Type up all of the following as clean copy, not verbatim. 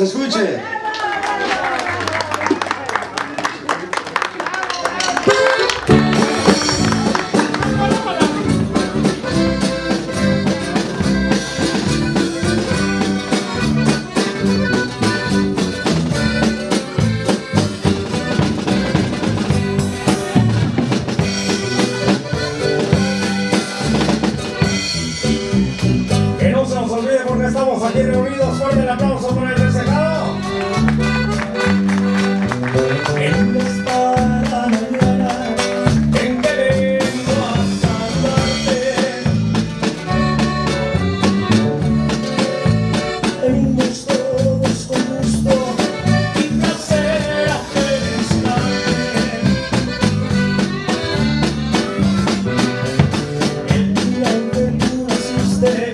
se escuche. Estamos aquí reunidos, fuerte el aplauso por el festejado. ¿En dónde está la mañana en que vengo a saludarte? Venimos todos con gusto y placer a felicitarte. El día en que tú naciste,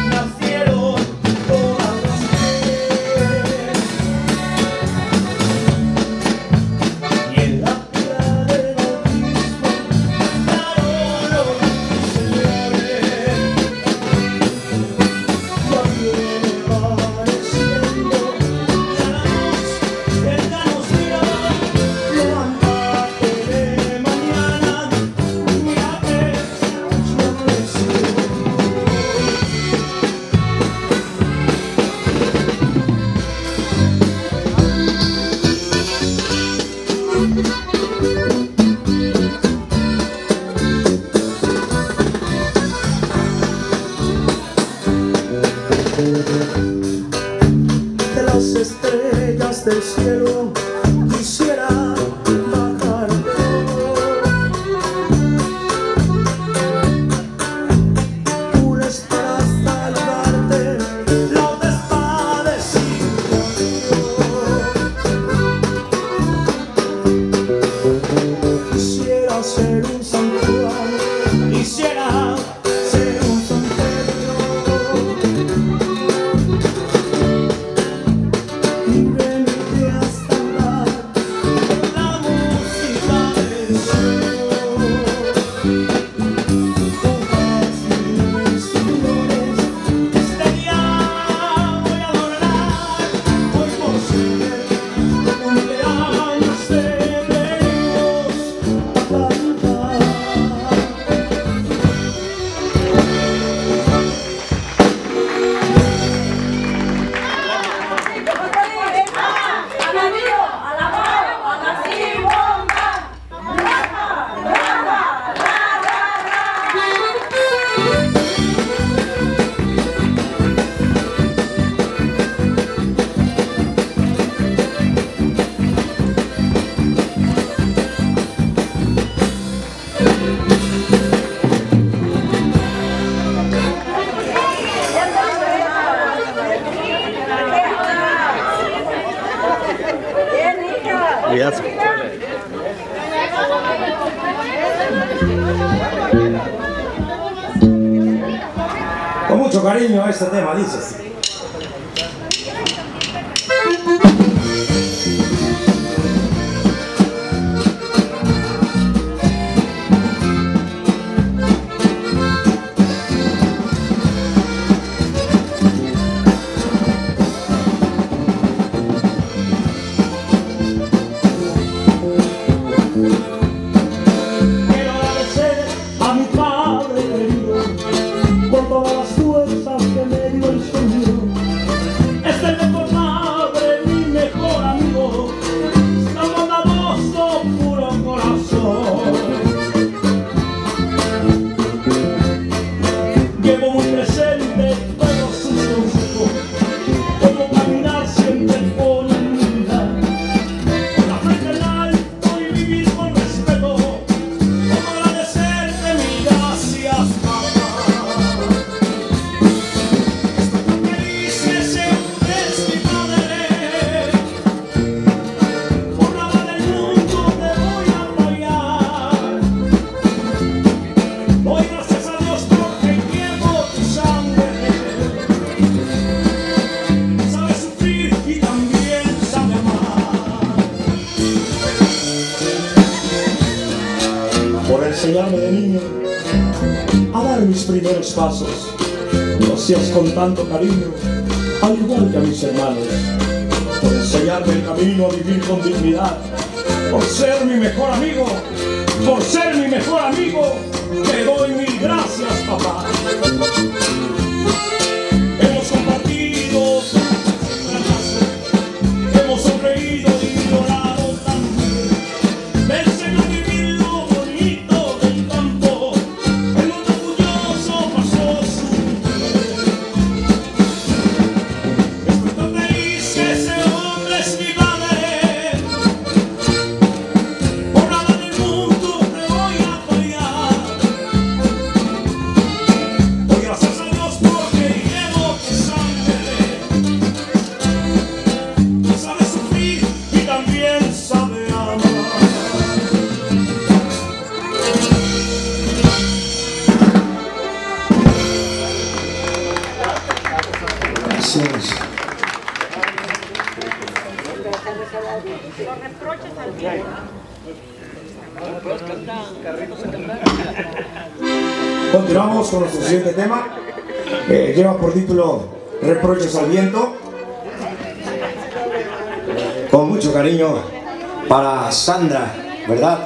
de las estrellas del cielo quisiera bajarte. Tú no esperas saludarte, la otra está desigual. Quisiera ser un santuario, quisiera ser un santuario. Con mucho cariño a este tema, dice así. Enseñarme de niño a dar mis primeros pasos, lo hacías con tanto cariño, al igual que a mis hermanos. enseñarme el camino a vivir con dignidad. Por ser mi mejor amigo, por ser mi mejor amigo, te doy mil gracias, papá. Hemos compartido hemos sonreído y llorado también. Me enseñó a vivir lo bonito del campo. El mundo orgulloso pasó su vida. Estoy tan feliz que ese hombre es mi padre. Por nada del mundo te voy a fallar. Doy gracias a Dios porque llevo tu sangre. Sabe sufrir y también sabe amar. Los reproches al viento. Continuamos con nuestro siguiente tema. Lleva por título Reproches al viento. Con mucho cariño para Sandra, ¿verdad?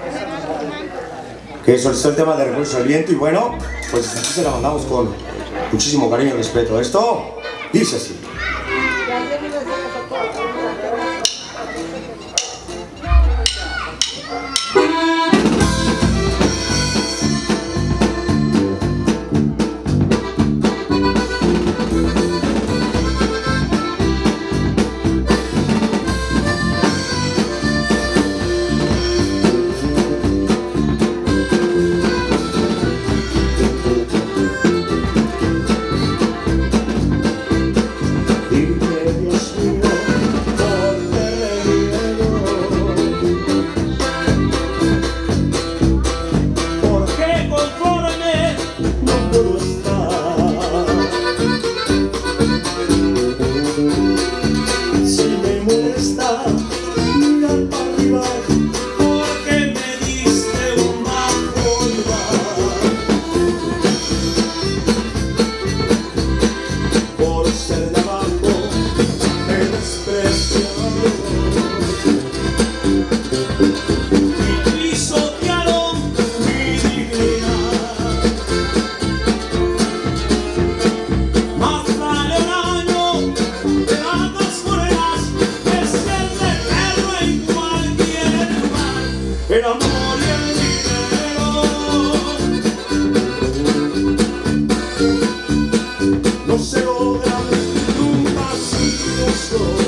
Que solicitó el tema de Reproches al viento. Y bueno, pues aquí se la mandamos con muchísimo cariño y respeto. Esto dice así. El amor y el dinero no se logran nunca sin los dos.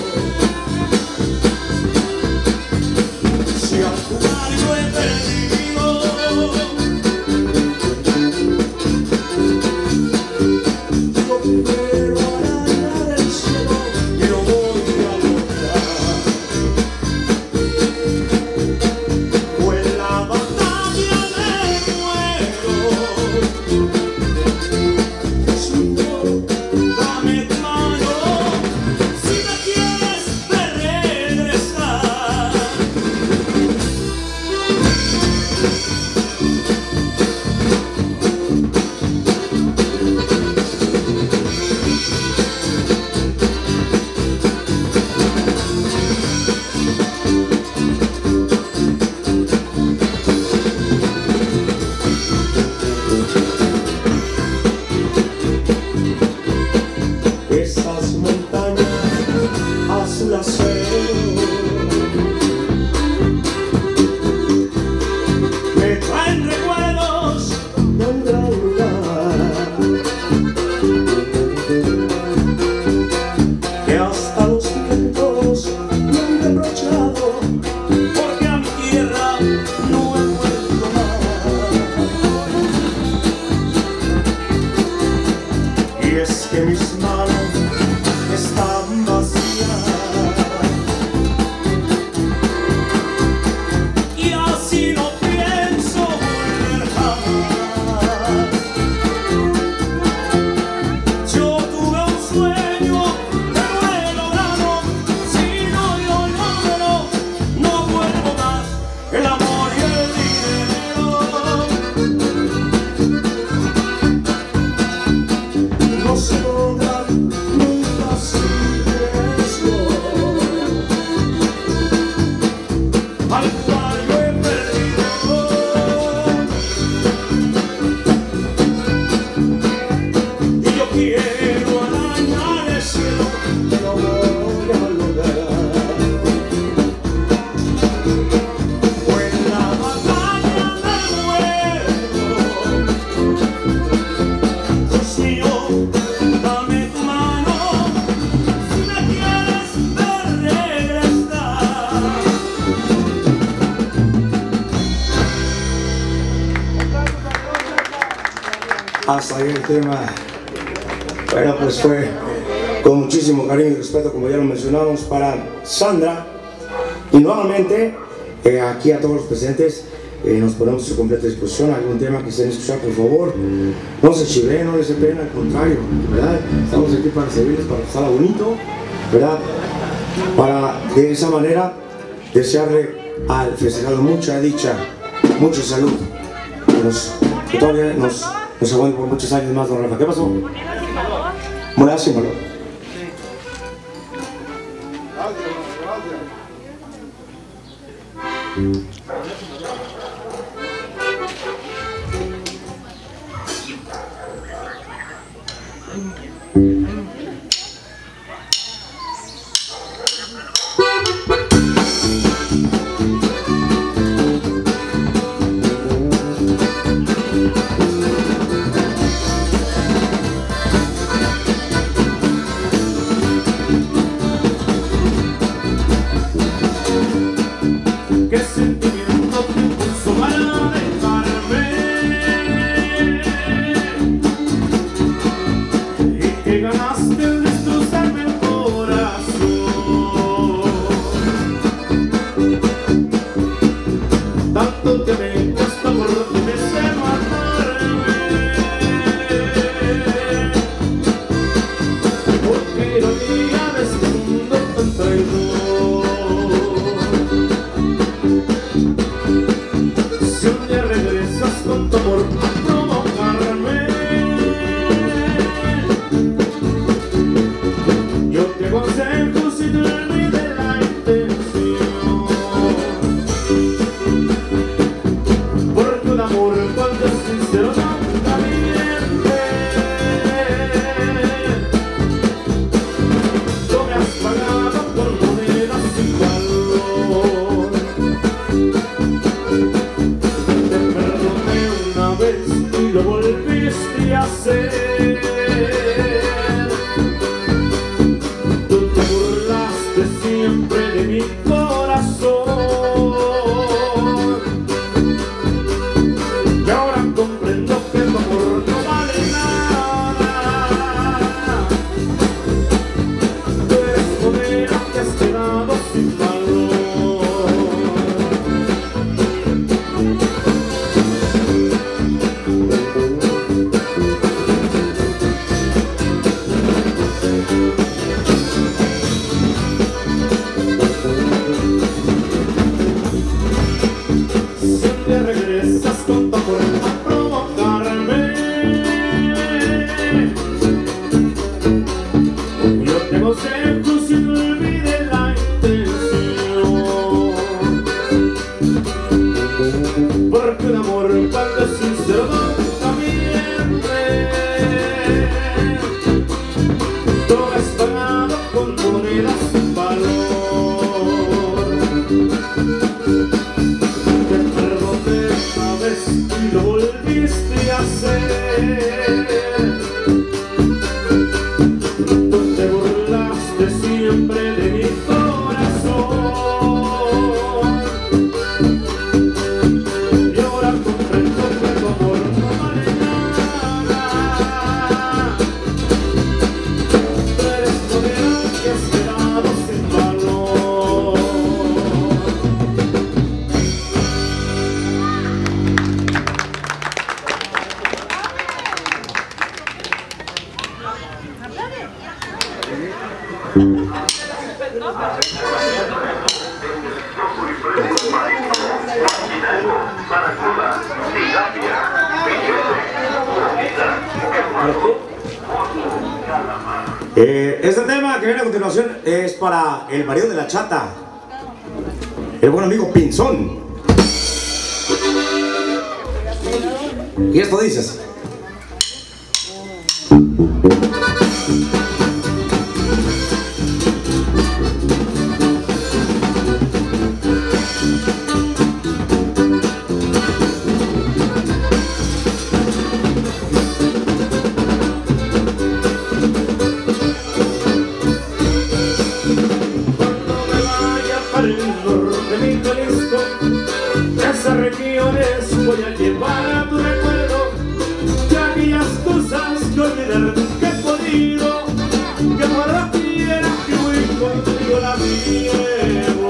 Si al jugar yo he perdido, yo primero arañar el cielo y lo voy a lograr. Esas montañas azul acero me traen recuerdos del gran lugar que hasta los vientos me han reprochado porque a mi tierra no he vuelto más. Y es que mis manos están vacías hasta ahí el tema. Bueno, pues fue con muchísimo cariño y respeto, como ya lo mencionamos, para Sandra. Y nuevamente, aquí a todos los presentes, nos ponemos a su completa disposición. Algún tema que quisieran escuchar, por favor, no se chiveen, no les dé pena, al contrario, ¿verdad? Estamos aquí para servirles, para pasarla bonito, ¿verdad? Para de esa manera desearle al festejado mucha dicha, mucha salud, que todavía nos aguante por muchos años más, don Rafa. ¿Qué pasó? Moneda sin valor. ¿Qué sentimiento te puso para dejarme? ¿Y qué ganaste al destrozarme el corazón? Tanto que me costó por lo que me sé matarme. ¿Por qué ironía de este mundo tan traidor? Si un día regresas con tu amor a provocarme, yo te aconsejo si te olvides la intención. Porque un amor cuando es sincero nunca miente. Tú me has pagado con monedas sin valor. Y lo volviste a hacer. Tú te burlaste siempre de mi corazón. Y ahora comprendo que tu amor no vale nada. Tú eres moneda que has quedado sin valor. Regresas con tu amor a provocarme. Yo te aconsejo si no olvides la intención. Porque un amor cuando es sincero nunca miente. Tú me has pagado con monedas sin valor. Y lo volviste a hacer. Tú te burlaste siempre de mi corazón. Y ahora comprendo que tu amor no vale nada. Tú eres moneda que has quedado sin valor. Este tema que viene a continuación es para el marido de la chata, el buen amigo Pinzón. Y esto dices. Esas regiones voy a llevar a tu recuerdo de aquellas yo la llevo.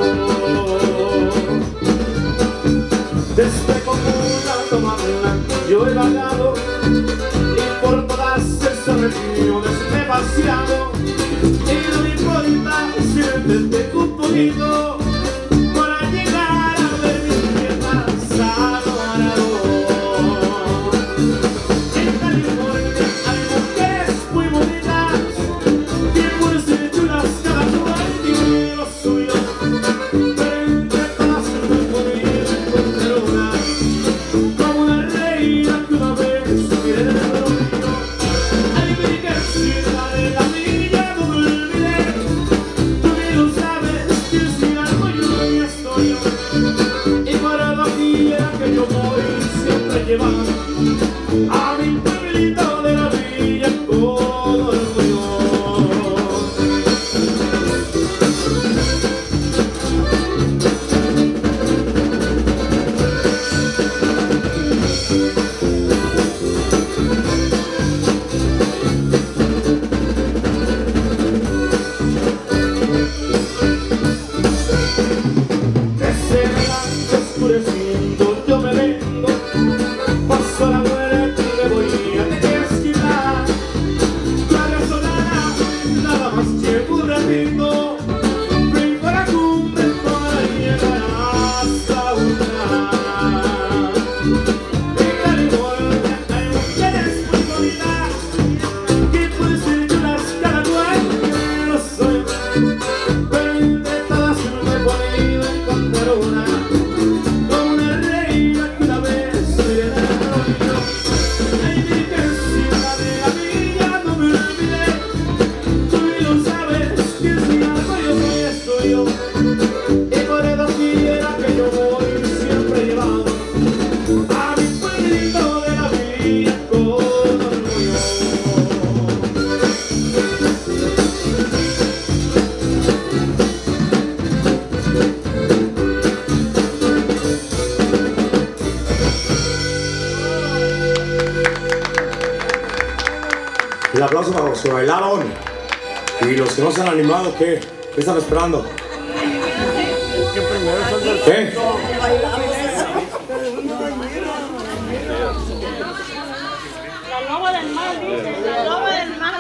Desde Comuna Tomarla yo he vagado y por todas esas regiones me he paseado, y no me importa si me detengo un poquito para llegar a ver mis piernas a Dorador. En California hay mujeres muy bonitas, bien buenas y chulas, cada cual tiene lo suyo, pero entre todas me he podido encontrar una, como una reina que una vez miré en el orgullo. Ay, mi querida de la villa no me olvidé, tú bien lo sabes, que sin algo yo y estoy yo, y para doquiera que yo voy siempre llevando a mi pueblito de la villa con orgullo. Ese relance oscureciendo yo me vengo, paso la vuelta y me voy a tener que esquivar la gasolana, nada más llevo un ratito, brinco a la cumbre para llegar hasta una. En California hay mujeres muy bonitas, que pueden ser chulas cada cual que lo soy, pero entre todas me he podido encontrar una, como una reina que una vez miré en el orgullo. Ay, mi querida de la villa no me olvidé, tú bien lo sabes, que si algo yo soy esto yo, y por eso quiera que yo voy siempre llevando a mi pueblito de la villa con orgullo. El aplauso para los que bailaron y los que no se han animado. ¿Qué están esperando? ¿Qué? La loba del mar, dice, la loba del mar.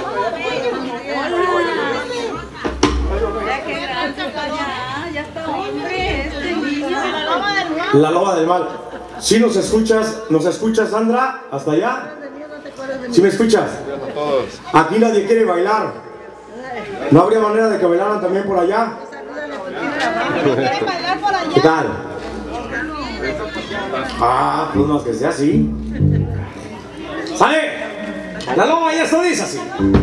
Ya que gracias, ya está hombre este niño. La loba del mar. La loba del mal. ¿Sí nos escuchas, Sandra? ¿Hasta allá? ¿Sí me escuchas? Aquí nadie quiere bailar. ¿No habría manera de que bailaran también por allá? ¿Quieren bailar por ¿Qué allá? tal? Ah, pues más que sea así. ¡Sale! La loba ya está dice así.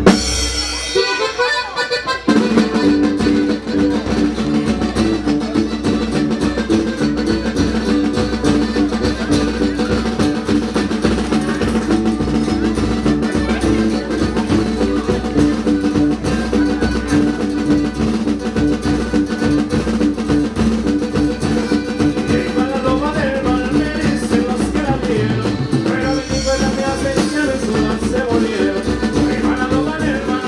La loba del mar me dicen los que la vieron, pero mi niña me hace que de sola se volvieron. La loba del mar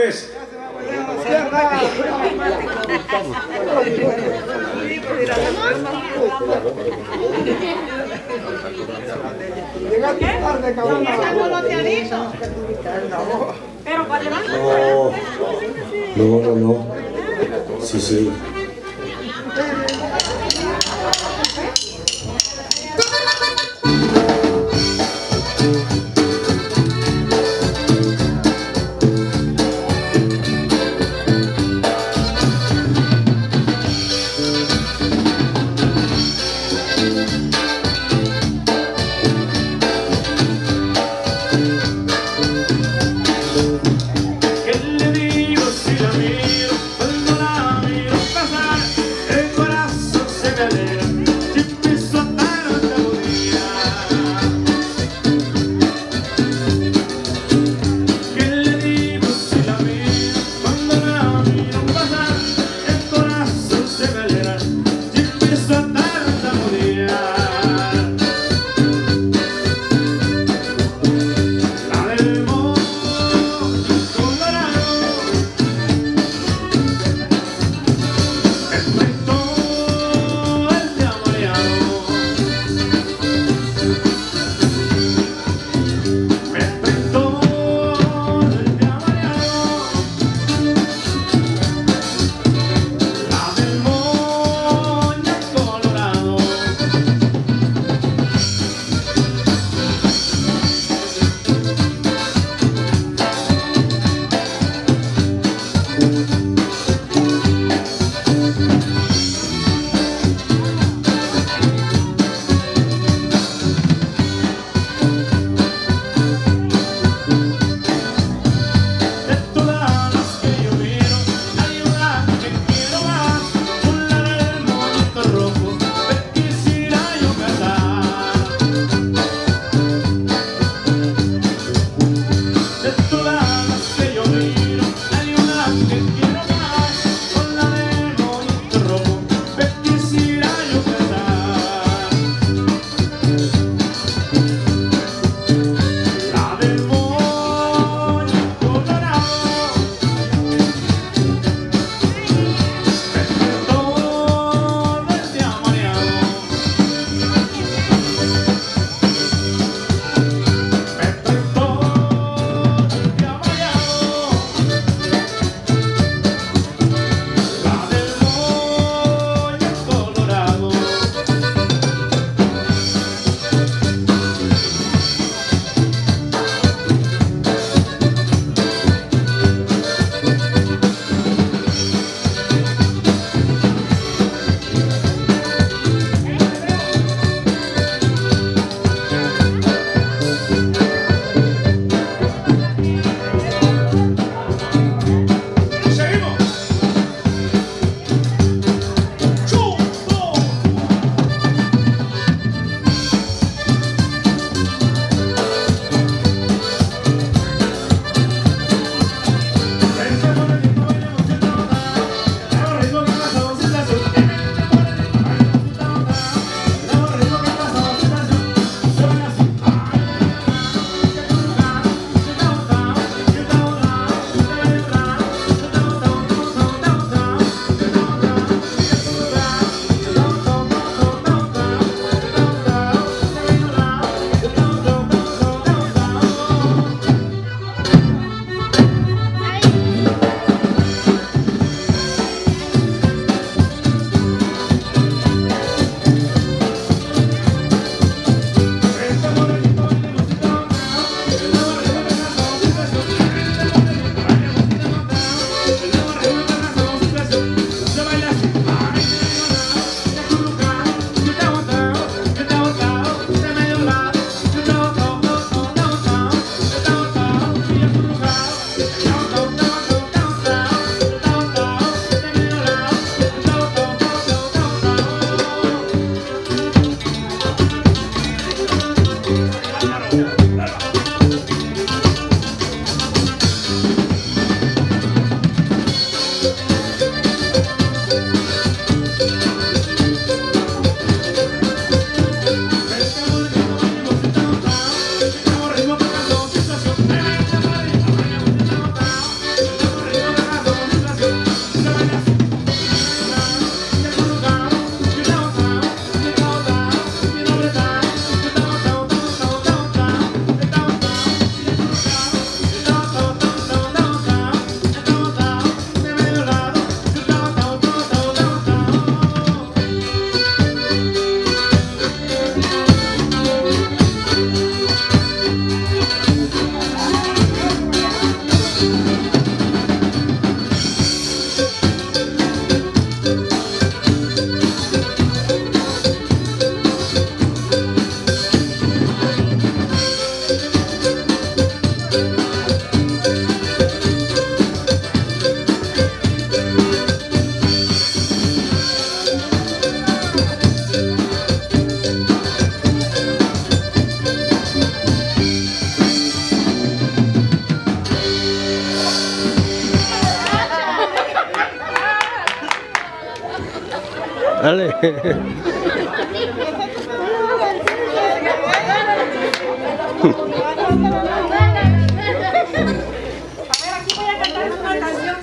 pues. Llegaste tarde, cabrón. Pero para levantar. No. Sí. ¿Qué le digo si la miro? Cuando la miro pasar, el corazón se me alegra. Dale. Aquí voy a cantar una canción.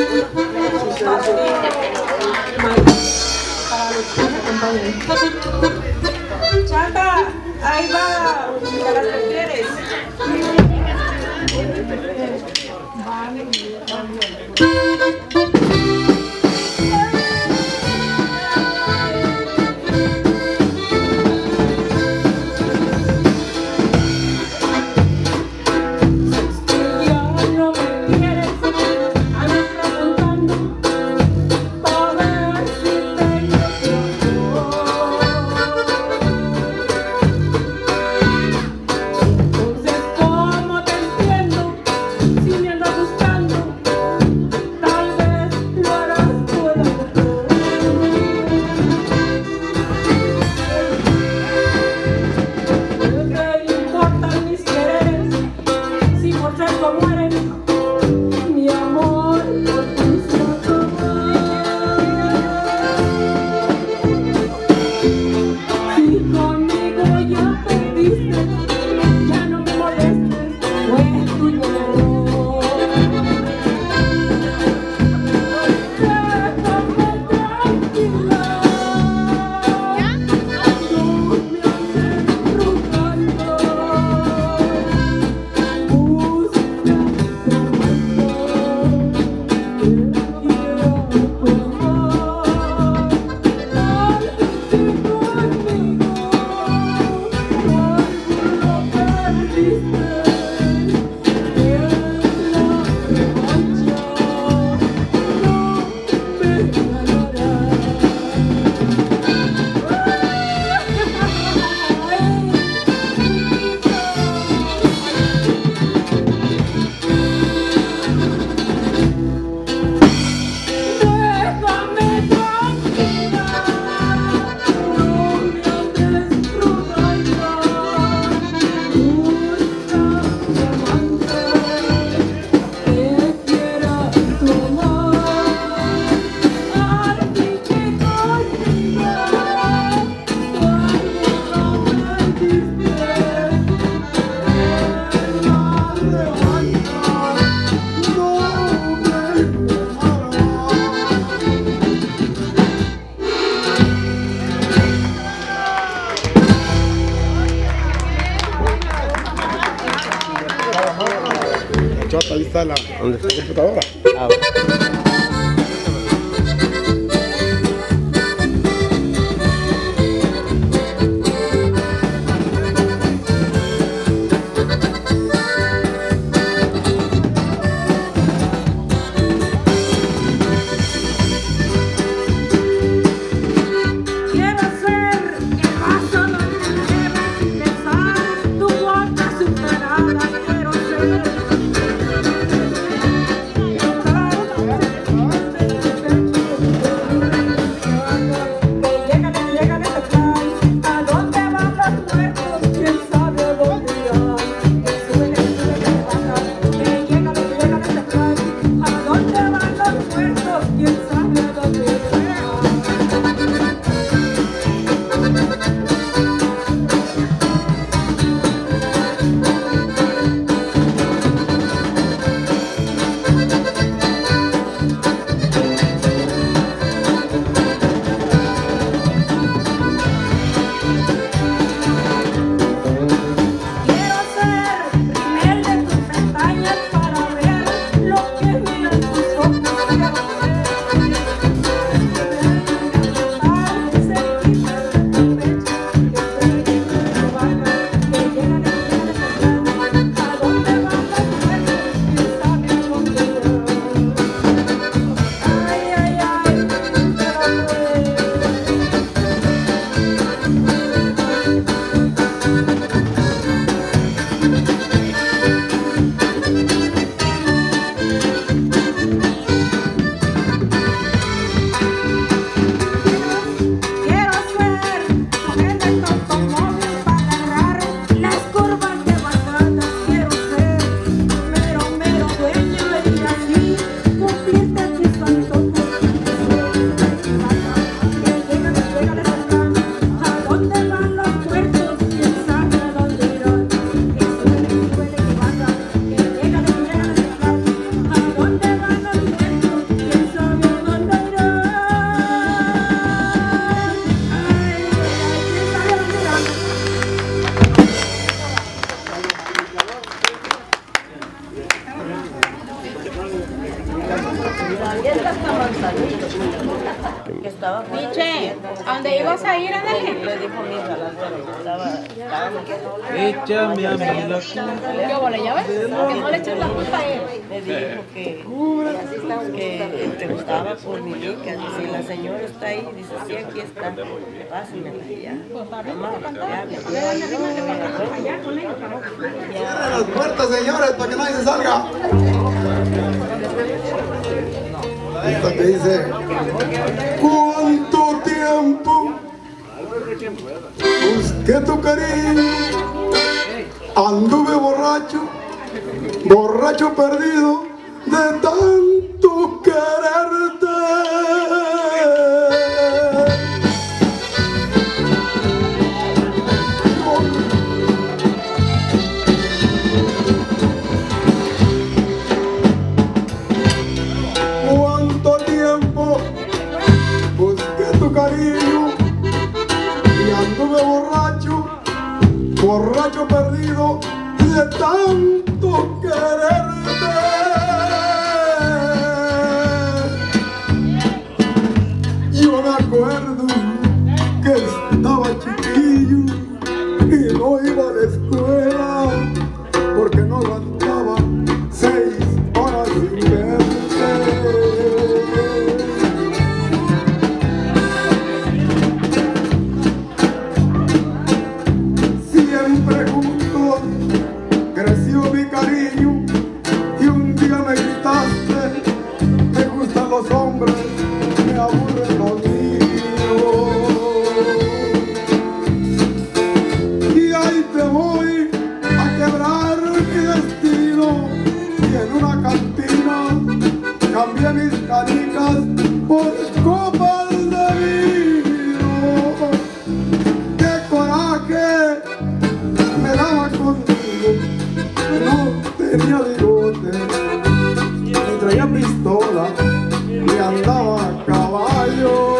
Chata, ahí va, para las mujeres. Ahí está la computadora. Ah, Que estaba fuera de Miche, ¿a dónde ibas a ir, Adele? Le dijo mi hija, estaba Échame a mí la ¿Qué bola, ya ves? Que no le eches la culpa a él. me dijo que te gustaba por mi hija. Si la señora está ahí, dice, sí, aquí está, pásenmela ya. Cierren las puertas, señores, para que nadie se salga. Esta que dice: ¿cuánto tiempo busqué tu cariño? Anduve borracho, borracho perdido de tanto quererte. Cuánto tiempo busqué tu cariño y anduve borracho, borracho perdido de tanto quererte. Yo me acuerdo que estaba chiquillo y no iba a la escuela porque no aguantaba 6 horas sin verte. Siempre juntos creció mi cariño y un día me gritaste: me gustan los hombres, me aburren los niños. Y ahí te voy a quebrar mi destino, y en una cantina cambié mis canicas por copas de vino. ¡Qué coraje me daba contigo! No tenía bigote, ni traía pistola, ni andaba a caballo.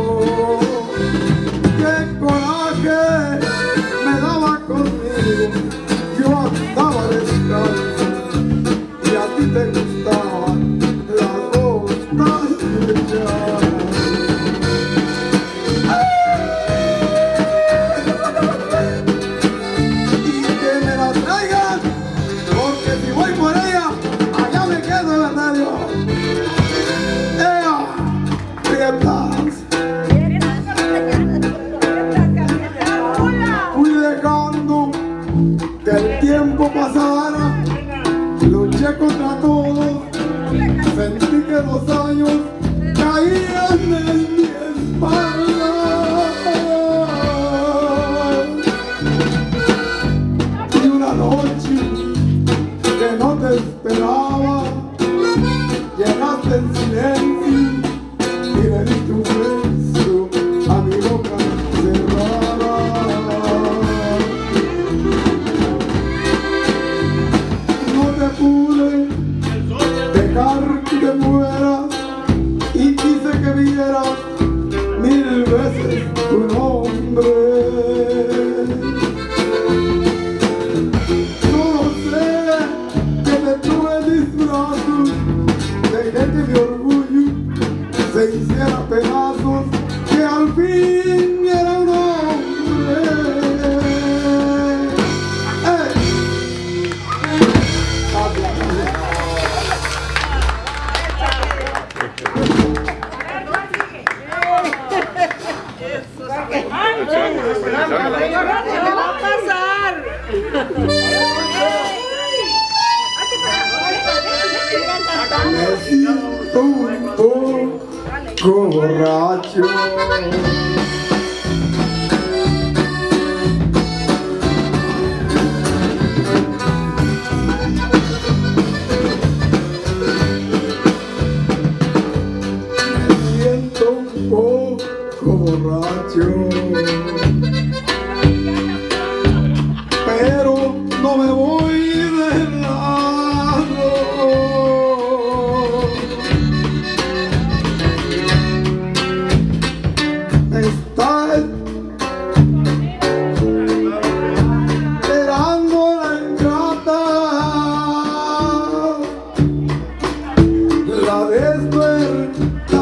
¡Qué coraje me daba conmigo! Yo andaba descalzo y a ti te gustaban las botas hechas. Y que me la traigan, porque si voy por ella, allá me quedo en la radio. ¡Ea! ¡Prietas! Fui dejando que el tiempo pasara, luché contra todo, sentí que los años caían en mi espalda. Y una noche que no te esperaba, llegaste en silencio y le diste un beso a mi boca cerrada. No te pude dejar que te fueras y quise que vieras 1000 veces tu nombre. No sé que te tuve en mis brazos, dejé que mi orgullo se hiciera pedazos, que al fin era un hombre. ¿Qué va a pasar? Me siento un poco borracho. Me siento un poco borracho, pero no me voy de lado. Está esperando la ingrata, la despertada.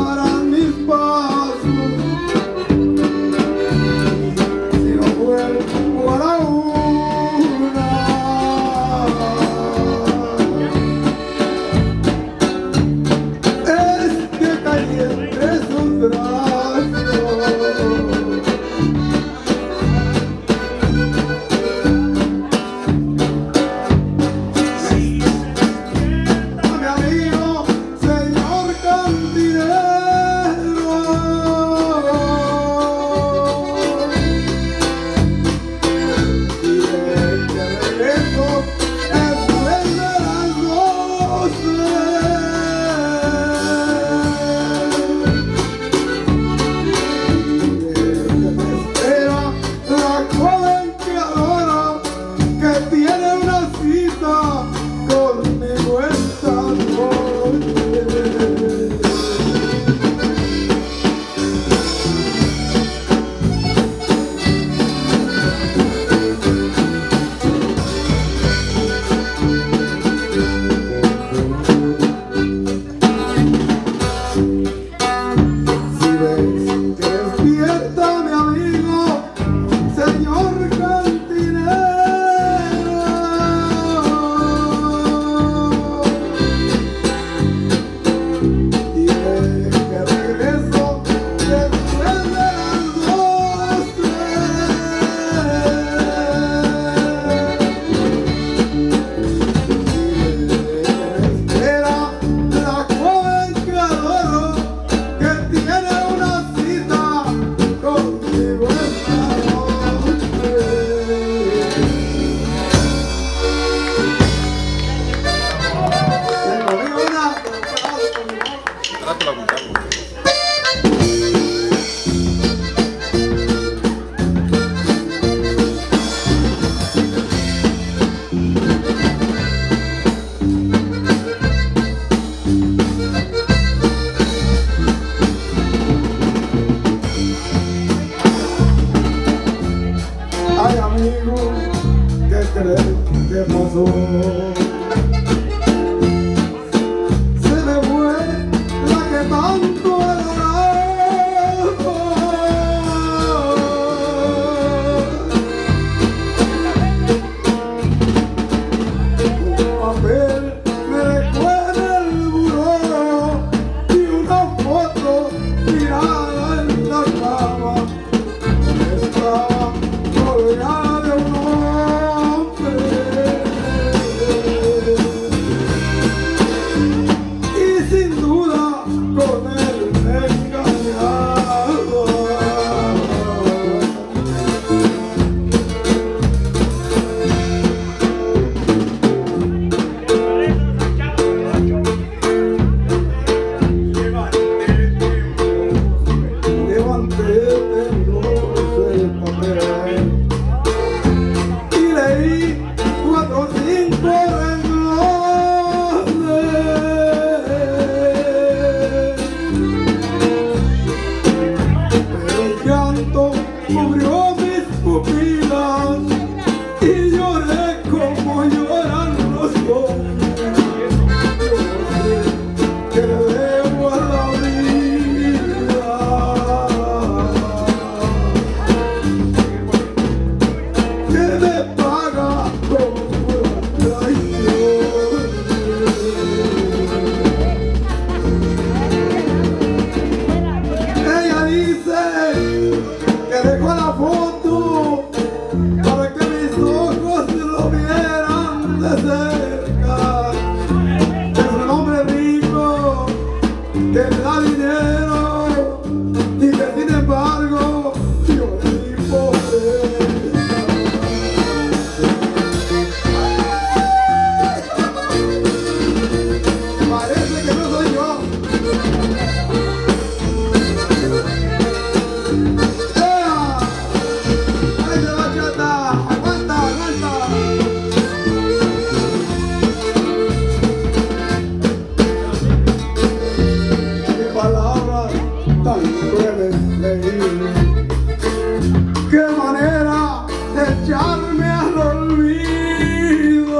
tan crueles leí. Qué manera de echarme al olvido.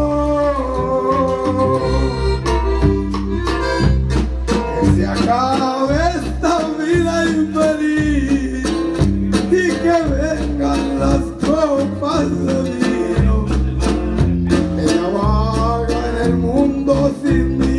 Que se acabe esta vida infeliz y que vengan las copas de vino. Ella vaga en el mundo sin mí.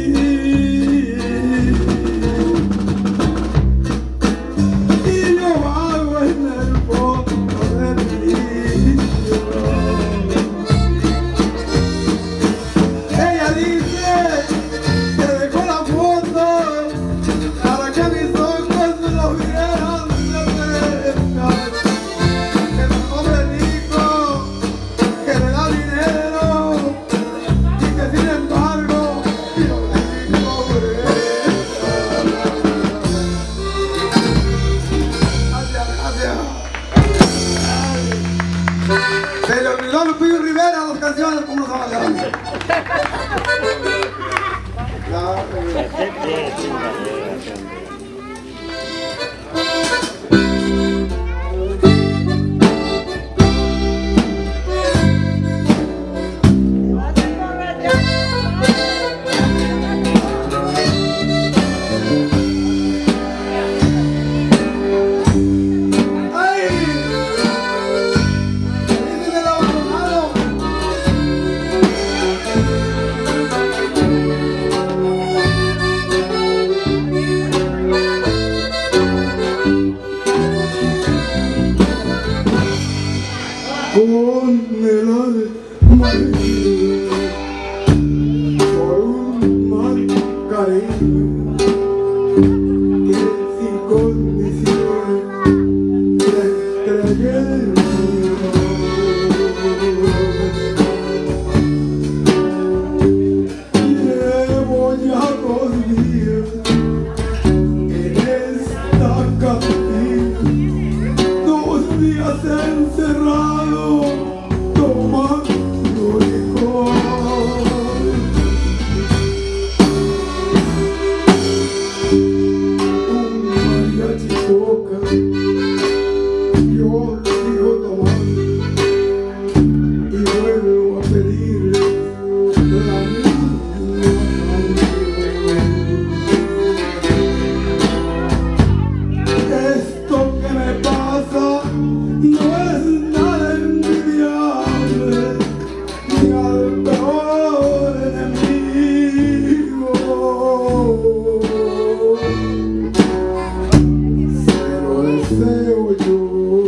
Se le olvidó a Lupillo Rivera las canciones, como nos avanzaron. Por un mal cariño que sin condiciones te entregué. Llevo ya 2 días en esta cantina, 2 días encerrado tomando licor. Un mariachi toca, yo sigo tomando y vuelvo a pedirle la misma canción. Esto que me pasa no es nada envidiable ni al peor enemigo. Se lo deseo yo.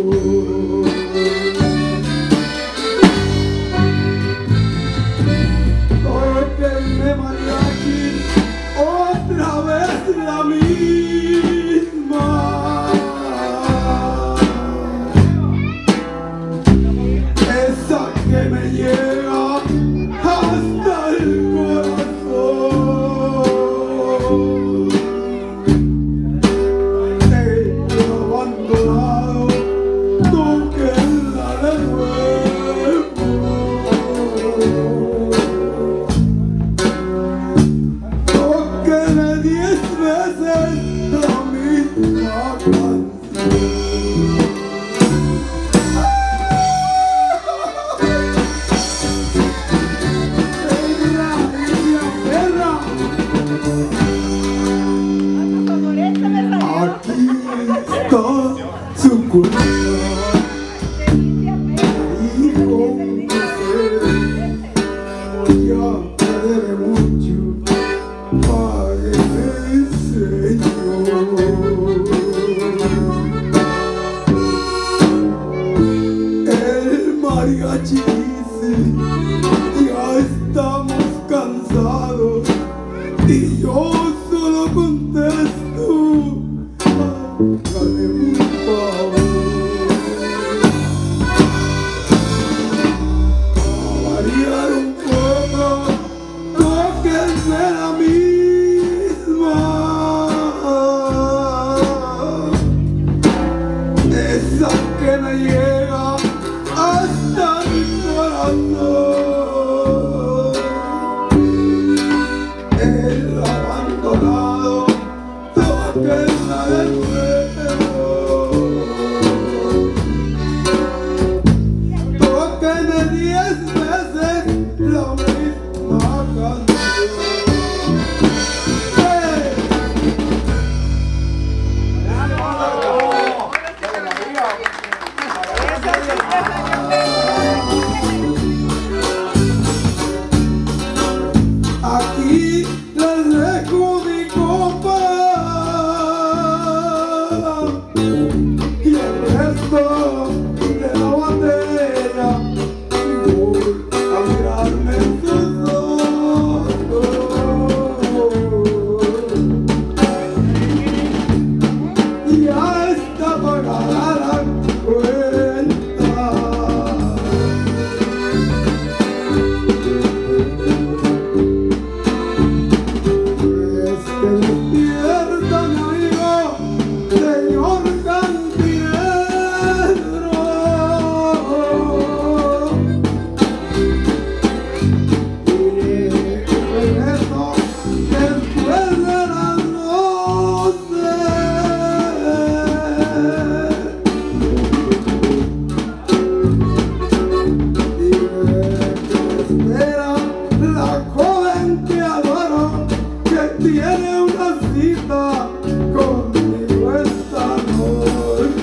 Tóquenme mariachi, otra vez la misma. Esa que me llega hasta el corazón. Ella abandonado, tóquenla de nuevo. Tóquenle 10 veces la misma canción. Aquí está su culpa. Hijo, ya me debe mucho, págueme, Señor. El mariachi dice, ya estamos cansados, y yo solo contesto, hágame un favor. llena de fuego. Tóqueme 10 veces la misma canción. Aquí les dejo mi copa y el resto de la botella. Voy a mirarme en tus ojos. Ya está pagada la cuenta. Es que despierta mi amigo, señor cantinero. Y regreso después de las 12. Dime que espera la joven que adoro, que tiene una cita conmigo esta noche.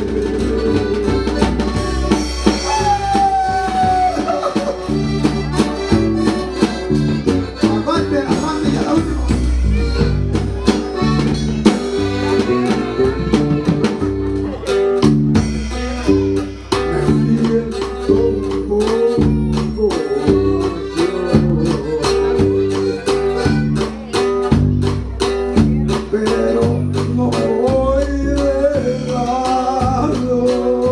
Aguante, aguante, ya la última. Me siento un poco pero no voy de lado.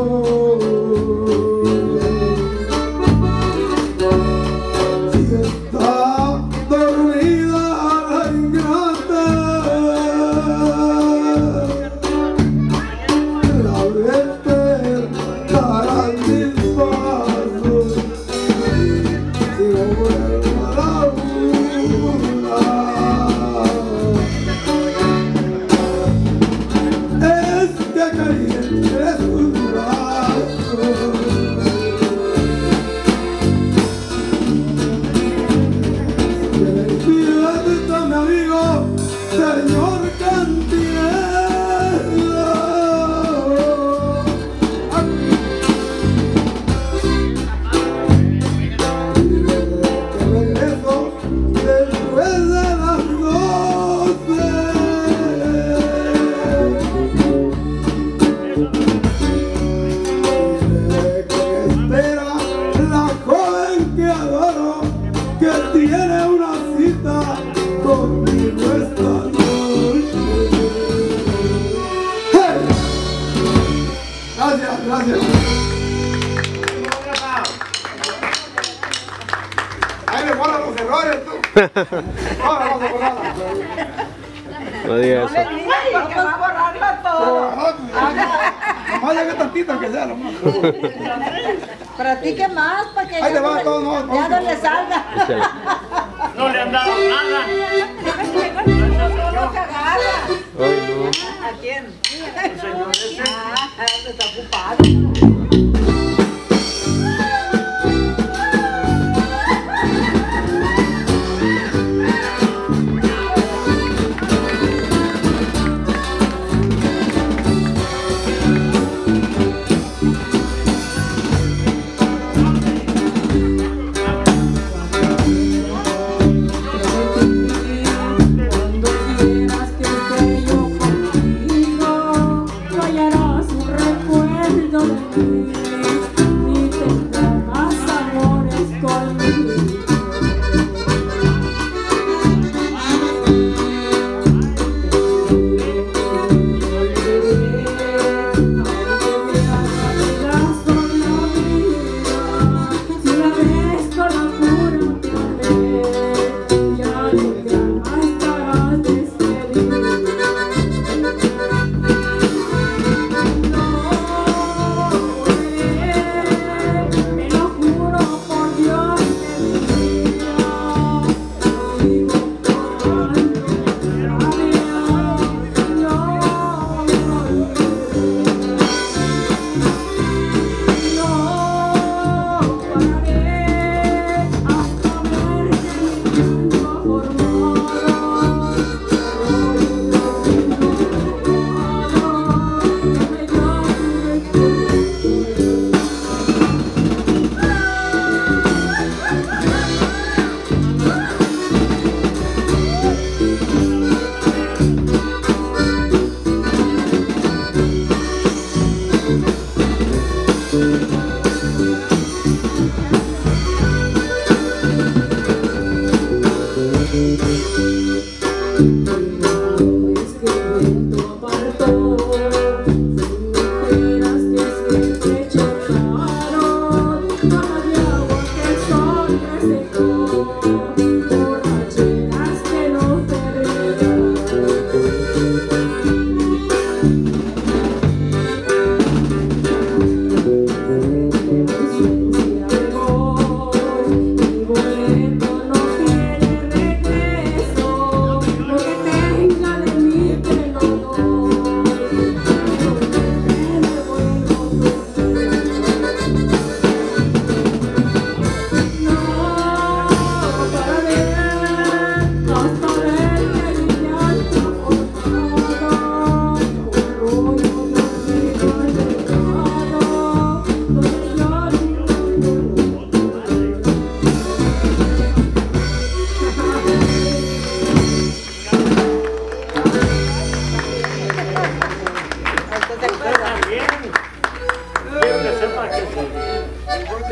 Si está dormida la ingrata, la despertarán mis pasos si no vuelvo a la una. Es que caí entre sus brazos. Que despierta mi amigo, señor cantinero. Que regreso después de las 12. Que espera la joven que adoro, que tiene una cita conmigo esta noche. ¡Hey! Gracias, gracias. Ahí me guardan los errores tú. Ahora vamos a borrarla. No diga eso. Vamos a borrarlo todo. Nomás llegue tantito que sea lo más. Practique más para que Ahí te va todo, no, ya no le salga. Échale. No le han dado nada. No se agarra. Ay, no. ¿A quién? Está ocupado. Cuando quieras que esté yo contigo, no hallarás un recuerdo de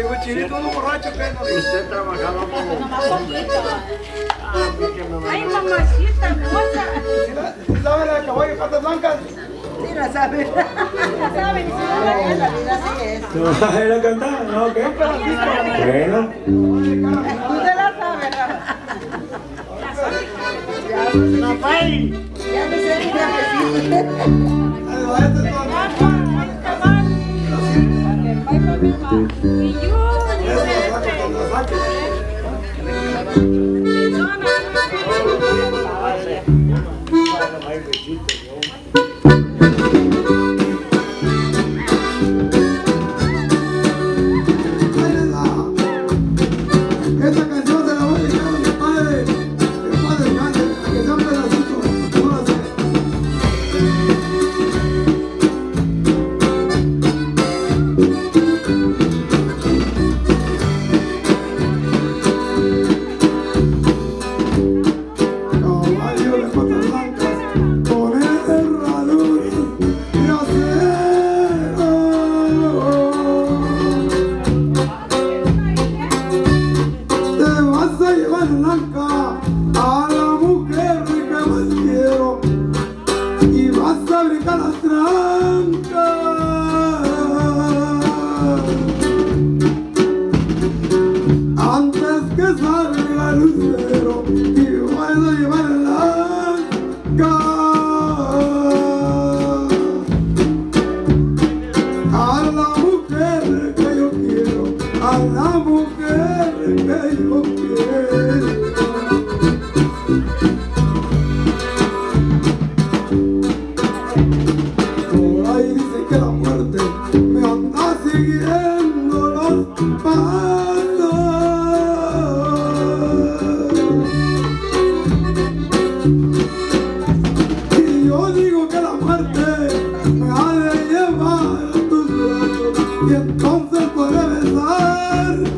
Digo, Chinito, uno borracho que no. Usted trabajaba como... Nomás poquito. Ay, mamacita hermosa. ¿Sí sabe la de caballo patas blancas? Sí, la sabe. La sabe, ni siquiera la vida así es. ¿No era cantar? ¿No? ¿Qué? Bueno. Usted la sabe, Rafa. Rafael. Ya me sé mi cafecito. Y yo, Esta canción se la voy a dedicar a mi padre. Mi padre cante, que sea un pedacito. No la sé. Caballo de patas blancas, con herradura y acero. Te vas a llevar blanca a la mujer que más quiero y vas a brincar las trancas antes que salga el lucero y vas a llevar blanca a la mujer que yo quiero, a la mujer que yo quiero. Por ahí dicen que la muerte me anda siguiendo los pasos. Y yo digo que la muerte me ha de llevar a tus brazos y entonces podré besarte.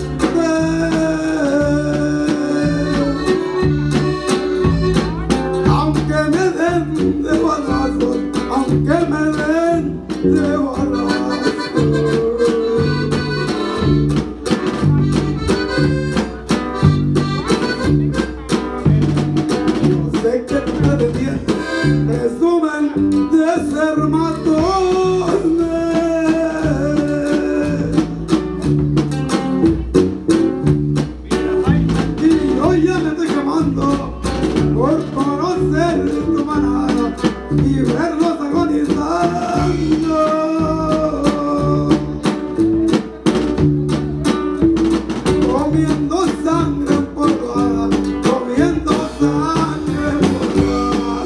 Aunque me den de balazos, aunque me den de balazos. Yo sé que ustedes presumen de ser matones y yo ya me estoy quemando por conocer tu manada y verlos agonizando. Comiendo sangre empolvada, comiendo sangre empolvada.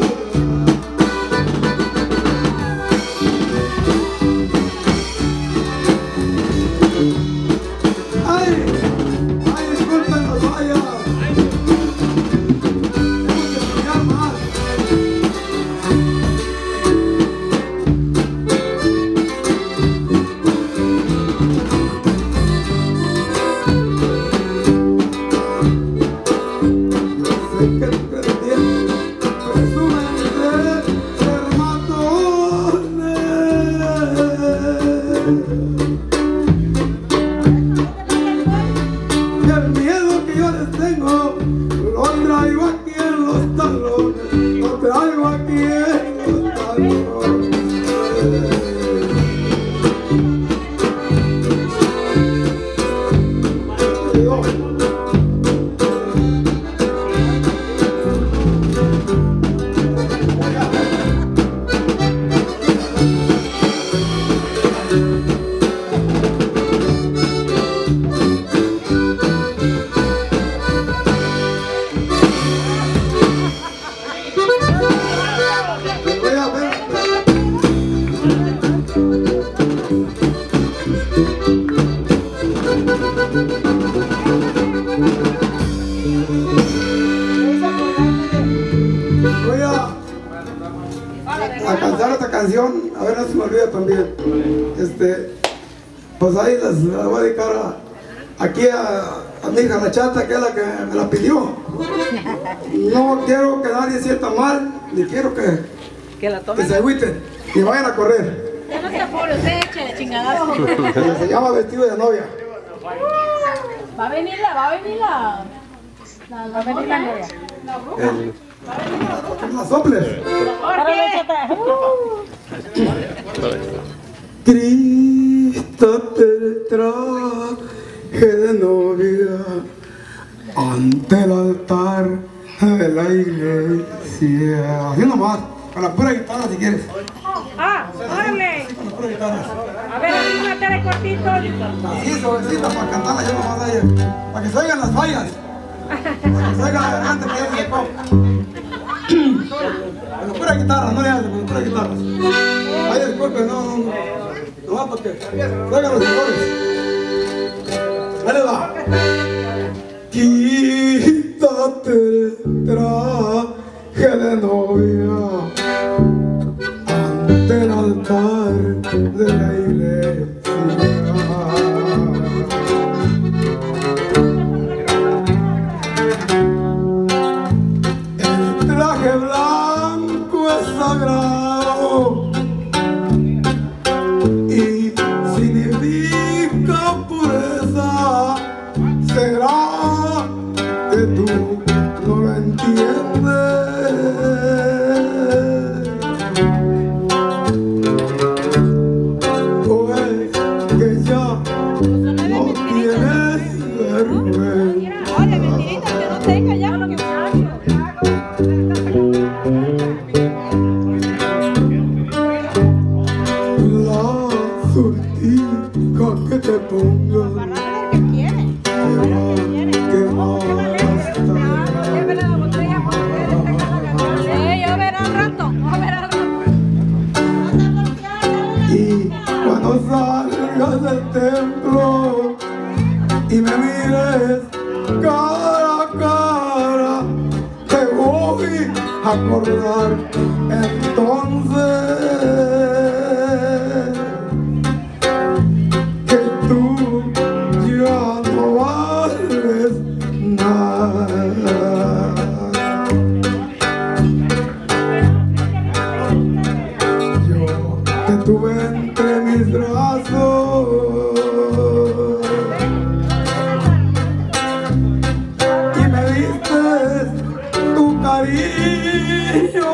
Ay, ay, disculpen los vayas. Tengo que estudiar más. Yo sé que ustedes presumen de ser matones. Y el miedo que yo les tengo lo traigo aquí en los talones, lo traigo aquí en los talones. Voy a ver. Voy a cantar esta canción, a ver, no se me olvida también. Pues ahí la voy a dedicar aquí a mi hija la chata, que es la que me la pidió. No quiero que nadie sienta mal, ni quiero que se agüiten y vayan a correr. Ya no se apure, usted eche de chingadazo. Se llama Vestido de Novia. Va a venir la novia. La soples. Cristo te traje de novia ante el altar de la iglesia. Así nomás, con la pura guitarra si quieres. ¡Órale! Con la pura guitarra. A ver, una tele cortito. Sí, suavecita para cantarla yo nomás a ella. Para que se oigan las fallas. Para que se oiga la garganta que ella se sacó. Con la pura guitarra, no le haces, con la pura guitarra. Ay, disculpe, no va para que se oigan los errores. Dale, va. Quítate, traje de novia ante el altar de la iglesia. El traje blanco es sagrado y significa pureza. Será que tú no lo entiendes. O es que ya no tienes vergüenza. Oye, mentirita, que no te callado lo que La surtica que te pongan que va y cuando salgas del templo y me mires cara a cara, te voy a acordar entonces que tú ya no vales nada. Yo te tuve entre mis brazos y me diste tu cariño.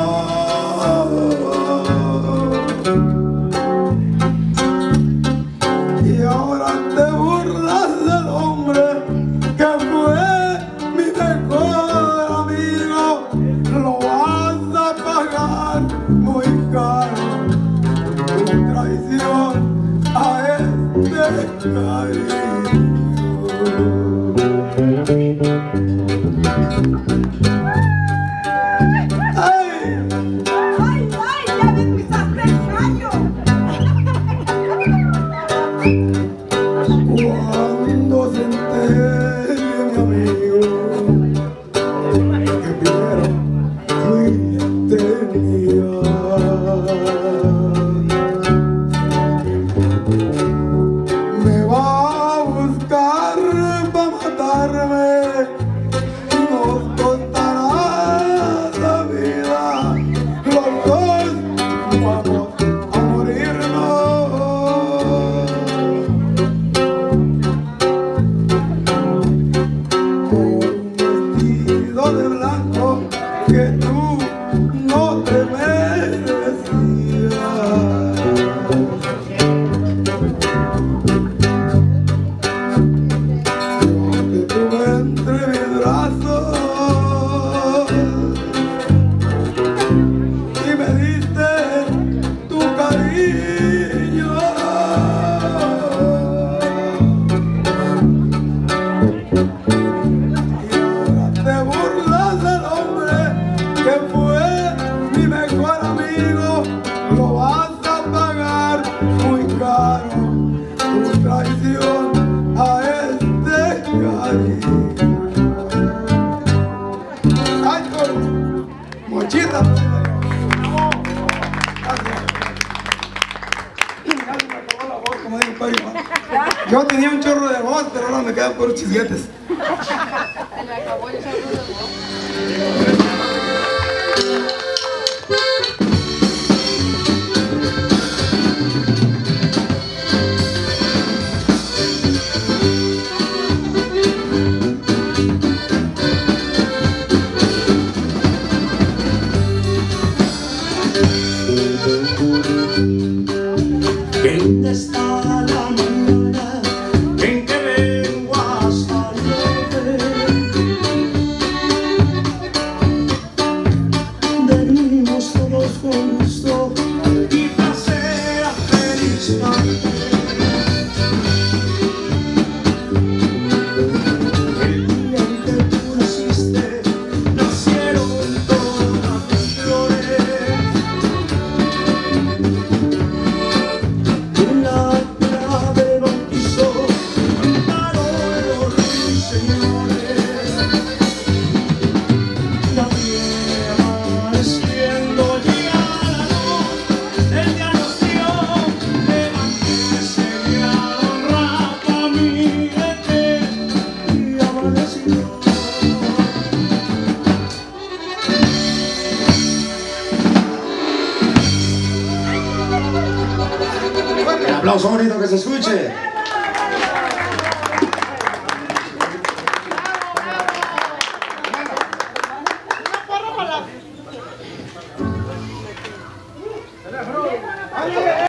Y ahora te burlas del hombre que fue mi mejor amigo. Lo vas a pagar muy caro, tu traición a este cariño. ¡Ay! ¡Ay, ya me pisaste el gallo! Cuando se entere mi amigo que primero fuiste mía, me va a buscar para matarme y nos costará la vida. Los dos vamos a morirnos. Por un vestido de blanco que tú no te merecías. Yo te tuve entre mis brazos y me diste tu cariño. Te burlas del hombre que fue mi mejor amigo. Lo vas a pagar muy caro, tu traición a este cariño. ¡Ay, coro! ¡Mochita! Gracias. Casi me acabó la voz, como dijo el Pedro. Yo tenía un chorro de voz, pero ahora me quedan puros chisguetes. ¿dónde está la mañana en que vengo a saludarte? Venimos todos con gusto y placer a felicitarte. El día en que tú naciste, nacieron todas tus flores. En la clave bautizó cantaron los ruiseñores. La tierra amaneciendo llega la luz, el día nació, levántese ya don Rafa, mírete, y amaneció. El aplauso bonito que se escuche.